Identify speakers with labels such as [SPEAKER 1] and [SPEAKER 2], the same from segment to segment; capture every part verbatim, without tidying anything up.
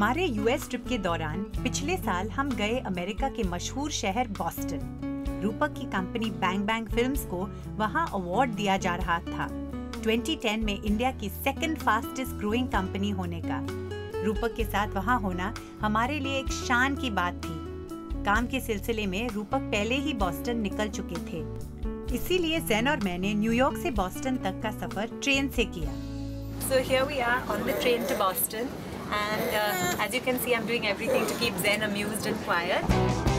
[SPEAKER 1] हमारे US trip के दौरान पिछले साल हम गए अमेरिका के मशहूर शहर बॉस्टन। रूपक की कंपनी बैंग बैंग फिल्म्स को वहां अवार्ड दिया जा रहा था दो हज़ार दस में इंडिया की सेकंड फास्टेस्ट ग्रोइंग कंपनी होने का। रूपक के साथ वहां होना हमारे लिए एक शान की बात थी। काम के सिलसिले में रूपक पहले ही बॉस्टन निकल चुके थे, इसीलिए ज़ेन और मैंने न्यूयॉर्क से बॉस्टन तक का सफर ट्रेन से किया। So here we are on the train to Boston, and uh, as you can see, I'm doing everything to keep Zen amused and quiet.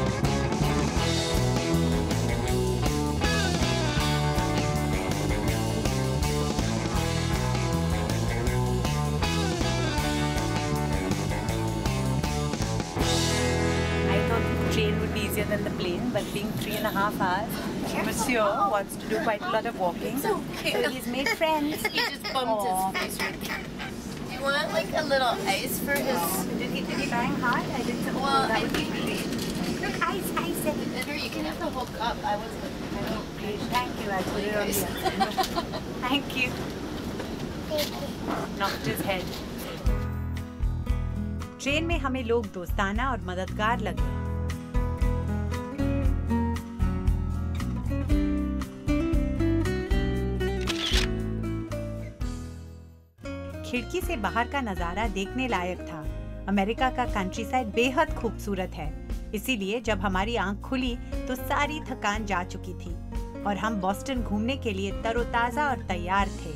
[SPEAKER 1] Train would be easier than the plane, but being three and a half hours, Monsieur wants to do quite a lot of walking.
[SPEAKER 2] It's okay.
[SPEAKER 1] So he's made friends.
[SPEAKER 2] He just bumped Aww. his face right there. Do you want like a little ice for his?
[SPEAKER 1] Did he did he trying hard? I didn't know.
[SPEAKER 2] Well,
[SPEAKER 1] that
[SPEAKER 2] I
[SPEAKER 1] would be
[SPEAKER 2] think
[SPEAKER 1] great. Look, ice, ice.
[SPEAKER 2] Or you can have the whole cup. I was like, I don't.
[SPEAKER 1] Great. Thank you. I'll put it on here. Thank you. Knocked his head. Train में हमें लोग दोस्ताना और मददगार लगे। खिड़की से बाहर का नजारा देखने लायक था। अमेरिका का कंट्री साइड बेहद खूबसूरत है, इसीलिए जब हमारी आंख खुली तो सारी थकान जा चुकी थी और हम बॉस्टन घूमने के लिए तरोताजा और तैयार थे।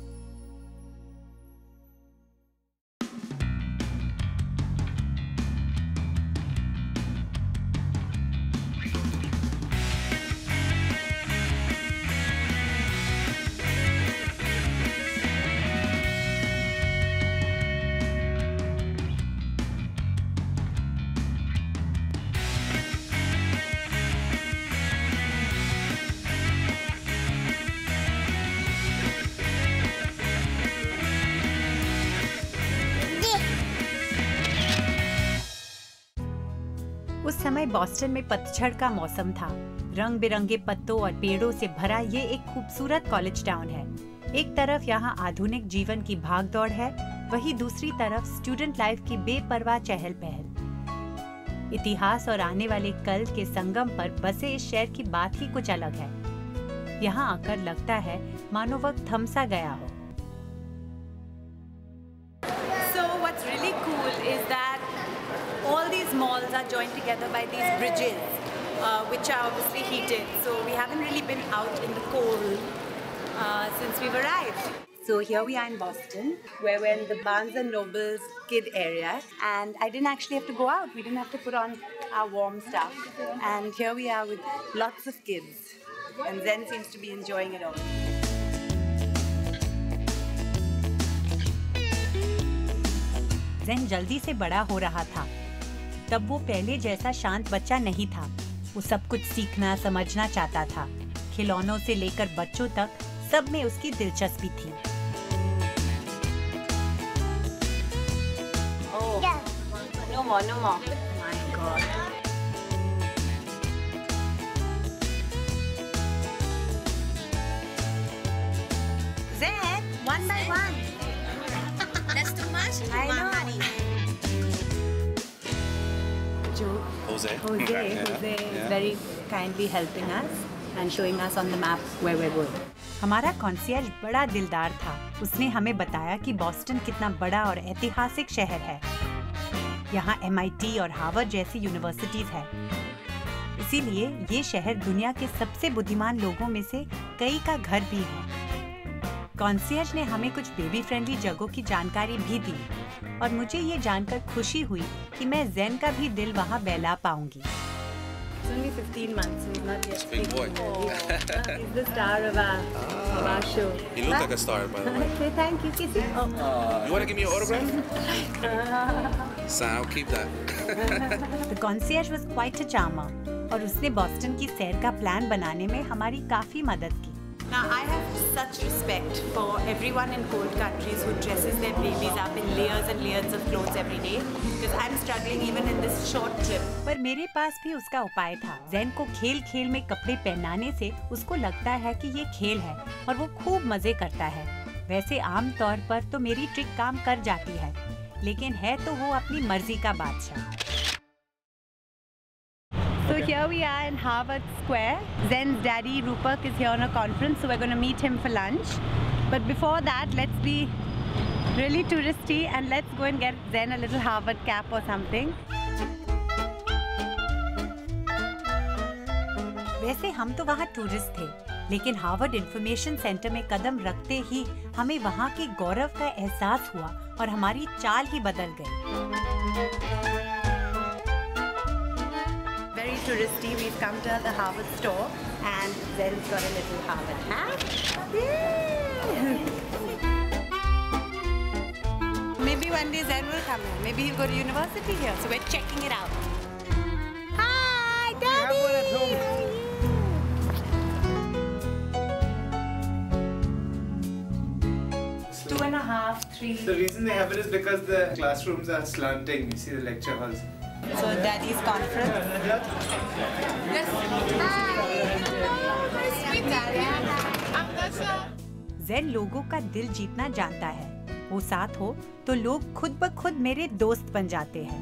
[SPEAKER 1] उस समय बॉस्टन में पतझड़ का मौसम था। रंग बिरंगे पत्तों और पेड़ों से भरा ये एक खूबसूरत कॉलेज टाउन है। एक तरफ यहाँ आधुनिक जीवन की भागदौड़ है, वहीं दूसरी तरफ स्टूडेंट लाइफ की बेपरवाह चहल पहल। इतिहास और आने वाले कल के संगम पर बसे इस शहर की बात ही कुछ अलग है। यहाँ आकर लगता है मानो वक्त थम सा गया हो। So what's really cool is that all these malls are joined together by these bridges, uh, which are obviously heated. So we haven't really been out in the cold uh, since we've arrived. So here we are in Boston, where we're in the Barnes and Noble's kid area, and I didn't actually have to go out. We didn't have to put on our warm stuff, and here we are with lots of kids, and Zen seems to be enjoying it all. Zen जल्दी से बड़ा हो रहा था। तब वो पहले जैसा शांत बच्चा नहीं था। वो सब कुछ सीखना समझना चाहता था। खिलौनों से लेकर बच्चों तक सब में उसकी दिलचस्पी थी। Oh, no more, no more. My God. Zen, one by one.
[SPEAKER 2] That's too much.
[SPEAKER 1] I know.
[SPEAKER 3] Jose.
[SPEAKER 1] Jose, Jose is
[SPEAKER 3] yeah.
[SPEAKER 1] very kindly helping us and showing us on the map where we're going. हमारा concierge बड़ा दिलदार था। उसने हमें बताया कि Boston कितना बड़ा और ऐतिहासिक शहर है। यहाँ एम आई टी और हार्वर्ड जैसी यूनिवर्सिटीज है। इसीलिए ये शहर दुनिया के सबसे बुद्धिमान लोगों में से कई का घर भी है। कॉन्सियर्ज ने हमें कुछ बेबी फ्रेंडली जगहों की जानकारी भी दी और मुझे ये जानकर खुशी हुई कि मैं ज़ेन का भी दिल वहाँ बहला पाऊंगी। He's only fifteen months, so he's not yet.
[SPEAKER 3] Big boy.
[SPEAKER 1] He's the star of our, of our show.
[SPEAKER 3] He looks like a star, by the way.
[SPEAKER 1] Okay, thank you. Kiss him. Oh.
[SPEAKER 3] You want to give me an autograph? Son, I'll keep that.
[SPEAKER 1] The concierge was quite a charmer, और उसने Boston की सैर का plan बनाने में हमारी काफी मदद की। Now I have such respect for everyone in cold countries who dresses their babies up in layers and layers of clothes every day, because I'm struggling even in this short trip. पर मेरे पास भी उसका उपाय था। Zen को खेल खेल में कपड़े पहनाने से उसको लगता है कि ये खेल है और वो खूब मजे करता है। वैसे आम तौर पर तो मेरी ट्रिक काम कर जाती है, लेकिन है तो वो अपनी मर्जी का बादशाह। So here we are in Harvard Square. Zen's daddy Roopak is here on a conference, so we're going to meet him for lunch. But before that, let's be really touristy and let's go and get Zen a little Harvard cap or something. वैसे हम तो वहाँ tourist थे, लेकिन Harvard information centre में कदम रखते ही हमें वहाँ के गौरव का एहसास हुआ और हमारी चाल ही बदल गई। Very touristy. We've come to the Harvard store and Zen's got a little Harvard hat. Maybe one day Zen will come here. Maybe he'll go to university here. So we're checking it out. Hi, Daddy! Two and a half, three.
[SPEAKER 4] The reason they have it is because the classrooms are slanting. You see the lecture halls.
[SPEAKER 1] So Daddy's conference. Zen लोगों का दिल जीतना जानता है। वो साथ हो तो लोग खुद ब खुद मेरे दोस्त बन जाते हैं।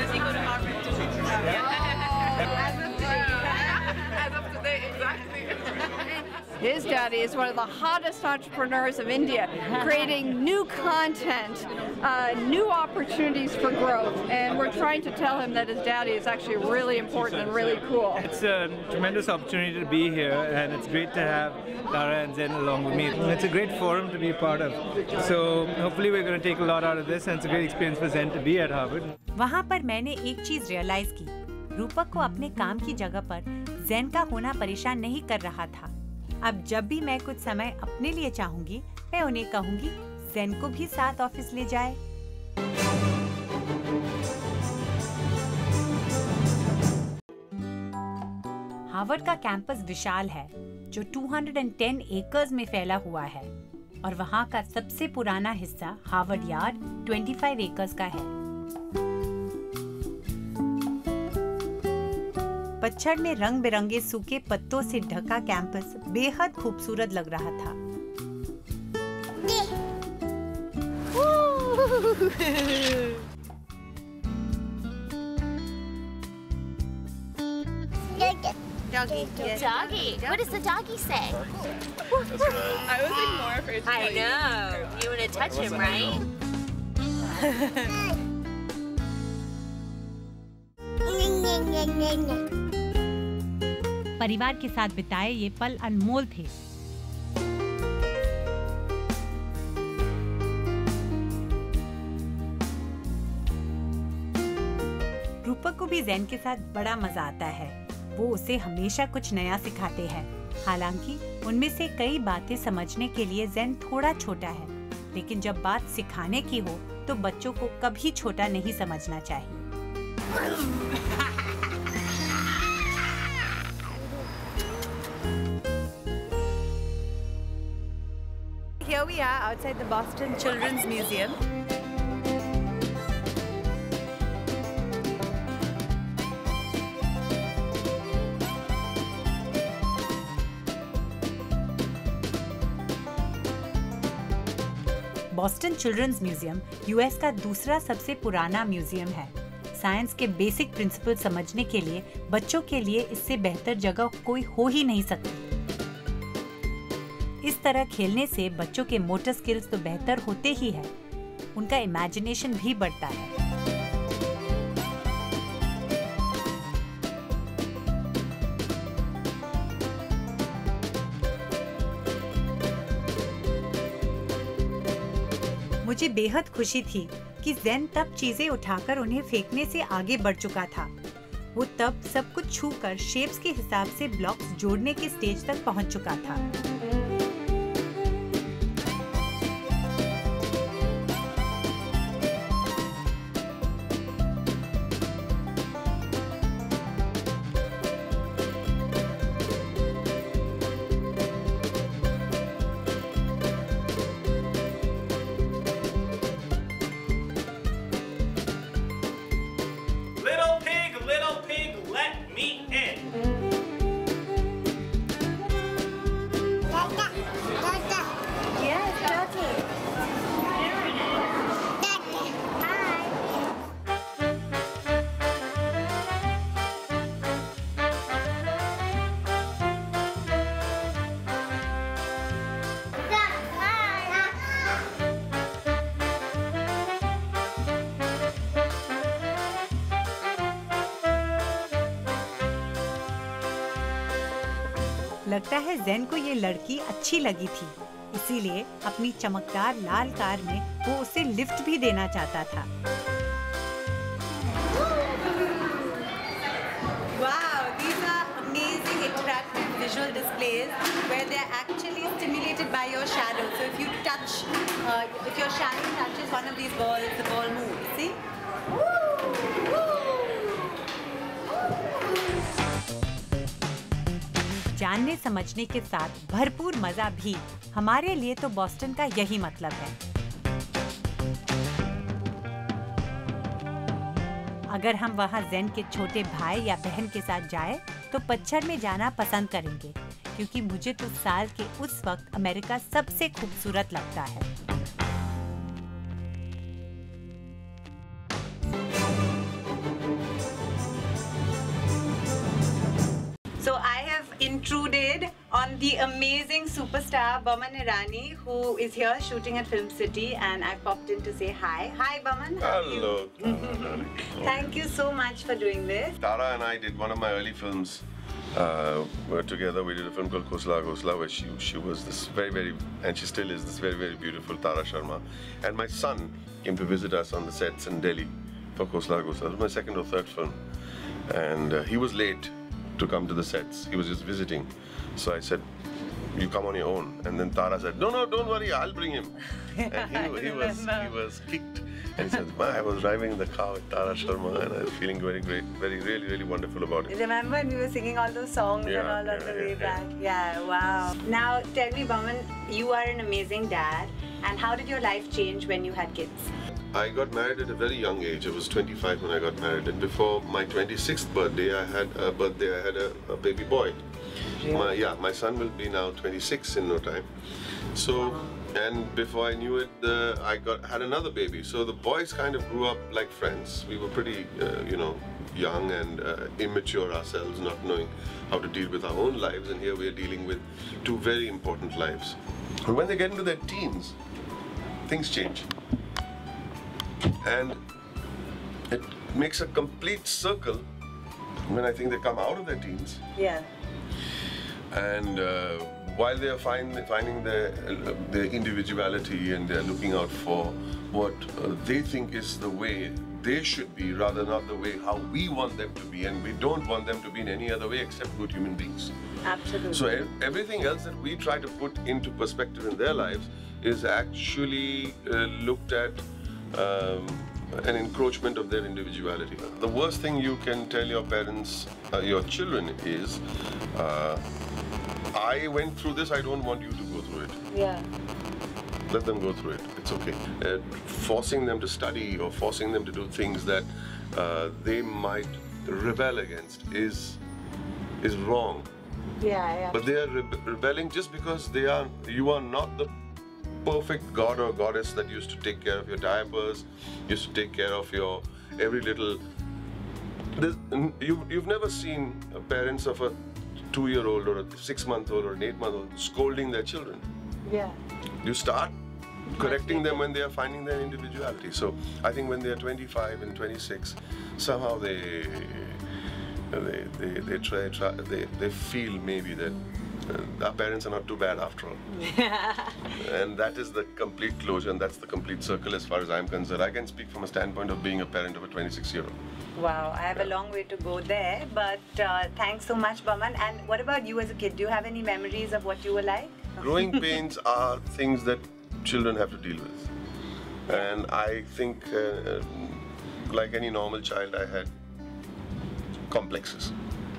[SPEAKER 5] His daddy is one of the hottest entrepreneurs of India, creating new content, uh, new opportunities for growth, and we're trying to tell him that his daddy is actually really important and really cool.
[SPEAKER 4] It's a tremendous opportunity to be here, and it's great to have Tara and Zen along with me. It's a great forum to be a part of. So hopefully we're going to take a lot out of this, and it's a great experience for Zen to be at Harvard.
[SPEAKER 1] वहाँ पर मैंने एक चीज realise की, रूपक को अपने काम की जगह पर ज़ेन का होना परेशान नहीं कर रहा था। अब जब भी मैं कुछ समय अपने लिए चाहूंगी, मैं उन्हें कहूंगी ज़ेन को भी साथ ऑफिस ले जाए। हार्वर्ड का कैंपस विशाल है, जो दो सौ दस एकर्स में फैला हुआ है, और वहाँ का सबसे पुराना हिस्सा हार्वर्ड यार्ड पच्चीस एकर्स का है। पतझड़ में रंग बिरंगे सूखे पत्तों से ढका कैंपस बेहद खूबसूरत लग रहा था।
[SPEAKER 2] Doggy. Yes. Doggy. What does the doggy say?
[SPEAKER 5] I was like more afraid to
[SPEAKER 2] I know. You want to touch him, right?
[SPEAKER 1] परिवार के साथ बिताए ये पल अनमोल थे। रूपक को भी ज़ेन के साथ बड़ा मजा आता है। वो उसे हमेशा कुछ नया सिखाते हैं। हालांकि उनमें से कई बातें समझने के लिए ज़ेन थोड़ा छोटा है, लेकिन जब बात सिखाने की हो तो बच्चों को कभी छोटा नहीं समझना चाहिए। Here we are outside the Boston Children's Museum. Boston children's museum US का दूसरा सबसे पुराना म्यूजियम है। साइंस के बेसिक प्रिंसिपल समझने के लिए बच्चों के लिए इससे बेहतर जगह कोई हो ही नहीं सकती। इस तरह खेलने से बच्चों के मोटर स्किल्स तो बेहतर होते ही है, उनका इमेजिनेशन भी बढ़ता है। मुझे बेहद खुशी थी कि ज़ेन तब चीजें उठाकर उन्हें फेंकने से आगे बढ़ चुका था। वो तब सब कुछ छूकर शेप्स के हिसाब से ब्लॉक्स जोड़ने के स्टेज तक पहुंच चुका था। लगता है ज़ेन को ये लड़की अच्छी लगी थी, इसीलिए अपनी चमकदार लाल कार में वो उसे लिफ्ट भी देना चाहता था। Wow, these are amazing, attractive visual displays where they are actually stimulated by your shadow. So if you touch, uh, if your shadow touches one of these balls, the ball moves. See? जानने समझने के साथ भरपूर मजा भी हमारे लिए तो बॉस्टन का यही मतलब है। अगर हम वहाँ ज़ेन के छोटे भाई या बहन के साथ जाए तो पतझड़ में जाना पसंद करेंगे, क्योंकि मुझे तो साल के उस वक्त अमेरिका सबसे खूबसूरत लगता है। So I have intruded on the amazing superstar Boman Irani, who is here shooting at Film City, and I popped in to say hi. Hi Boman.
[SPEAKER 6] Hello.
[SPEAKER 1] Thank you so much for doing this.
[SPEAKER 6] Tara and I did one of my early films uh, together. We did a film called Khosla Khosla, where she she was this very very, and she still is this very very beautiful Tara Sharma. And my son came to visit us on the sets in Delhi for Khosla Khosla. It was my second or third film, and uh, he was late to come to the sets. He was just visiting. So I said, you come on your own. And then Tara said, no, no, don't worry, I'll bring him. And he, he was he was kicked. And he said, I was driving in the car with Tara Sharma and I was feeling very great, very, really, really wonderful about it.
[SPEAKER 1] Remember when we were singing all those songs
[SPEAKER 6] Yeah,
[SPEAKER 1] and all on
[SPEAKER 6] yeah,
[SPEAKER 1] the way
[SPEAKER 6] yeah,
[SPEAKER 1] back? Yeah, wow. Now tell me, Boman, you are an amazing dad. And how did your life change when you had kids?
[SPEAKER 6] I got married at a very young age. I was twenty-five when I got married, and before my twenty-sixth birthday, I had a birthday. I had a, a baby boy. My, yeah, my son will be now twenty-six in no time. So, and before I knew it, the, I got had another baby. So the boys kind of grew up like friends. We were pretty, uh, you know, young and uh, immature ourselves, not knowing how to deal with our own lives. And here we are dealing with two very important lives. And when they get into their teens, things change. And it makes a complete circle when I think they come out of their teens.
[SPEAKER 1] Yeah.
[SPEAKER 6] And uh, while they are find, finding their, uh, their individuality and they're looking out for what uh, they think is the way they should be, rather not the way how we want them to be, and we don't want them to be in any other way except good human beings.
[SPEAKER 1] Absolutely.
[SPEAKER 6] So e everything else that we try to put into perspective in their lives is actually uh, looked at um, an encroachment of their individuality. The worst thing you can tell your parents, uh, your children is, uh, I went through this, I don't want you to go through it.
[SPEAKER 1] Yeah.
[SPEAKER 6] Let them go through it, it's okay. Uh, forcing them to study or forcing them to do things that uh, they might rebel against is, is wrong.
[SPEAKER 1] Yeah, yeah.
[SPEAKER 6] But they are re rebelling just because they are, you are not the perfect god or goddess that used to take care of your diapers, used to take care of your every little. You, you've never seen parents of a two-year-old or a six-month-old or an eight-month-old scolding their children.
[SPEAKER 1] Yeah.
[SPEAKER 6] You start correcting them when they are finding their individuality. So I think when they are twenty-five and twenty-six, somehow they they they they try, try they they feel maybe that uh, our parents are not too bad after all. And that is the complete closure, and that's the complete circle as far as I'm concerned. I can speak from a standpoint of being a parent of a twenty-six-year-old.
[SPEAKER 1] Wow, I have a long way to go there, but uh, thanks so much, Boman. And what about you as a kid? Do you have any memories of what you were like?
[SPEAKER 6] Growing pains are things that children have to deal with. And I think, uh, like any normal child, I had complexes.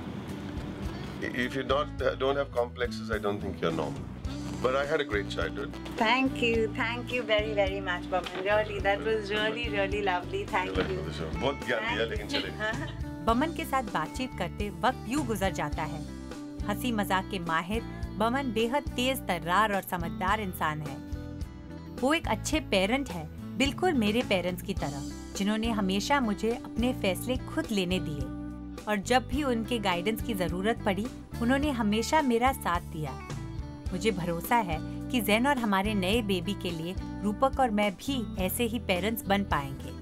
[SPEAKER 6] If you not, don't have complexes, I don't think you're normal. But I had a great childhood.
[SPEAKER 1] Thank you, thank you very, very much, Boman. Really, that was really, really lovely. Thank you.
[SPEAKER 6] बहुत ज्ञान दिया लेकिन चलेगा.
[SPEAKER 1] बमन के साथ बातचीत करते वक्त यूं गुजर जाता है. हंसी मजाक के माहिर बमन बेहद तेज तर्रार और समझदार इंसान है. वो एक अच्छे पेरेंट है, बिल्कुल मेरे पेरेंट्स की तरह, जिन्होंने हमेशा मुझे अपने फैसले खुद लेने दिए. और जब भी उनके गाइडेंस की जरूरत पड़ी, उन्होंने हमेशा मेरा साथ दिया. मुझे भरोसा है कि ज़ेन और हमारे नए बेबी के लिए रूपक और मैं भी ऐसे ही पेरेंट्स बन पाएंगे.